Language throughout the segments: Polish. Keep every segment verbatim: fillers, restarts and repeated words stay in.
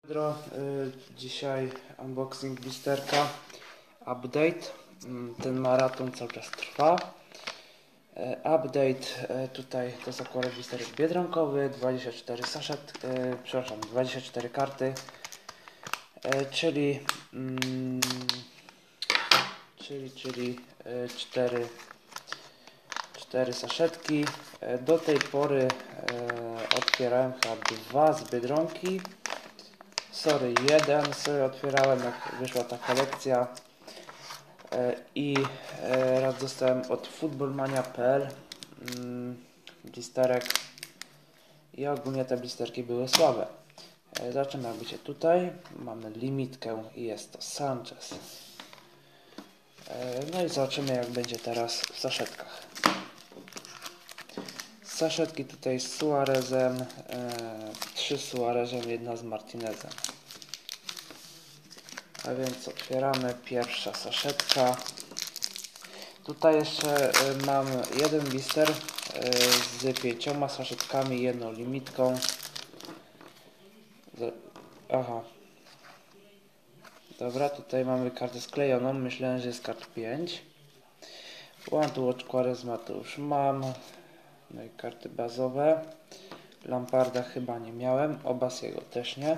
Pedro, y, dzisiaj unboxing blisterka, update, y, ten maraton cały czas trwa. Y, update, y, tutaj to jest akurat blisterek biedronkowy, dwadzieścia cztery sashet, y, przepraszam, dwadzieścia cztery karty, y, czyli, mm, czyli, czyli y, cztery, cztery saszetki. Y, do tej pory y, otwierałem chyba dwa z Biedronki. Sorry, jeden sobie otwierałem, jak wyszła ta kolekcja e, i e, raz dostałem od footballmania kropka p l mm, blisterek i ogólnie te blisterki były słabe. E, zobaczymy, jak będzie tutaj. Mamy limitkę i jest to Sanchez. E, no i zobaczymy, jak będzie teraz w saszetkach. Saszetki tutaj z Suarezem, e, trzy z Suarezem, jedna z Martinezem. A więc otwieramy pierwsza saszetka. Tutaj jeszcze y, mam jeden blister y, z pięcioma saszetkami, jedną limitką. Z, aha. Dobra, tutaj mamy kartę sklejoną. Myślałem, że jest kart pięć. One to Watch Quaresma to już mam. No i karty bazowe. Lamparda chyba nie miałem. Obasiego też nie.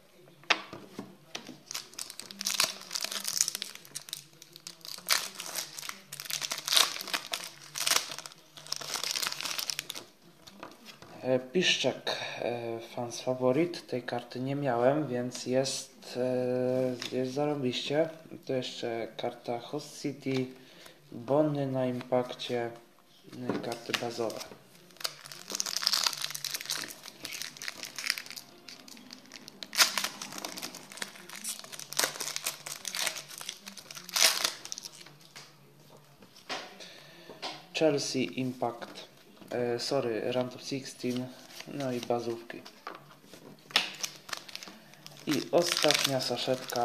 Piszczek, fans faworit, tej karty nie miałem, więc jest, jest zarobiście. To jeszcze karta Host City, bony na impakcie, no i karty bazowe. Chelsea Impact, e, sorry, Round of szesnaście, no i bazówki. I ostatnia saszetka.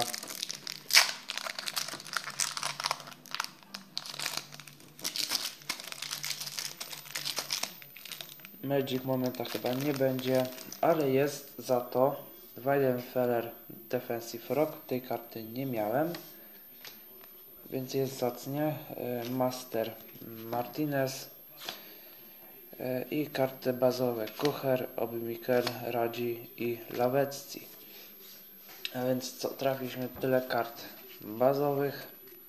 Magic Momenta chyba nie będzie, ale jest za to Weidenfeller Defensive Rock. Tej karty nie miałem, więc jest zacnie. E, Master Martinez e, i karty bazowe Kucher, Obmiker, Radzi i Lawecki. A więc co, trafiliśmy tyle kart bazowych.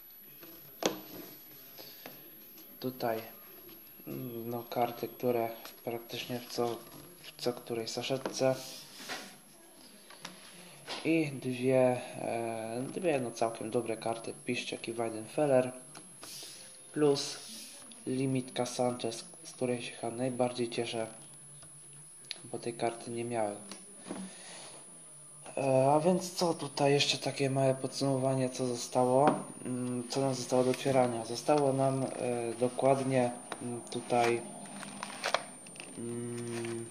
Tutaj no karty, które praktycznie w co, w co której saszetce. I dwie, e, dwie no całkiem dobre karty, Piszczek i Weidenfeller, plus limitka Sanchez, z której się chyba najbardziej cieszę, bo tej karty nie miałem. E, a więc co tutaj jeszcze takie małe podsumowanie, co zostało, mm, co nam zostało do otwierania. Zostało nam e, dokładnie mm, tutaj mm,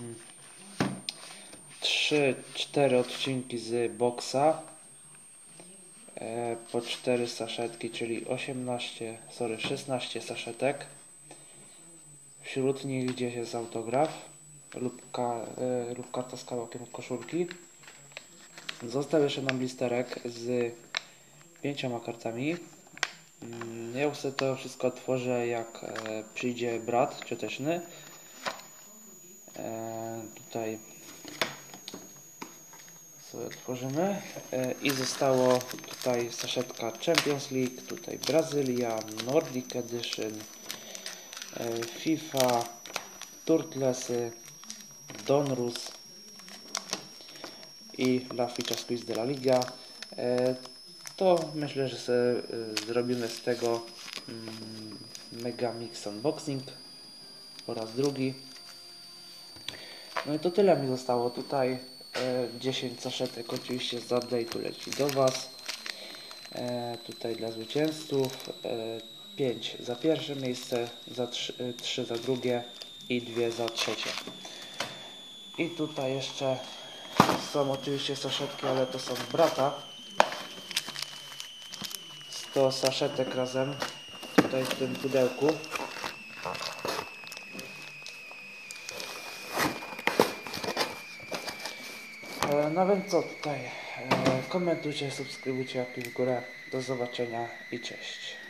trzy cztery odcinki z boxa, e, po cztery saszetki, czyli osiemnaście, sorry, szesnaście saszetek. Wśród nich gdzieś jest autograf lub, ka, e, lub karta z kawałkiem koszulki. Został jeszcze nam blisterek z pięcioma kartami. Ja już sobie to wszystko otworzę, jak e, przyjdzie brat cioteczny. E, tutaj sobie otworzymy. E, I zostało tutaj saszetka Champions League, tutaj Brazylia, Nordic Edition, e, FIFA, Turtlesy, Donruss i La Ficha Squeeze de la Liga. E, to myślę, że sobie e, zrobimy z tego mm, Mega Mix Unboxing po raz drugi. No i to tyle mi zostało tutaj. E, dziesięć saszetek oczywiście z update'u leci do Was. E, tutaj dla zwycięzców. E, pięć za pierwsze miejsce, za trzy, trzy za drugie i dwie za trzecie. I tutaj jeszcze są oczywiście saszetki, ale to są brata. sto saszetek razem tutaj w tym pudełku. no więc co tutaj? E, komentujcie, subskrybujcie, łapki w górę. Do zobaczenia i cześć.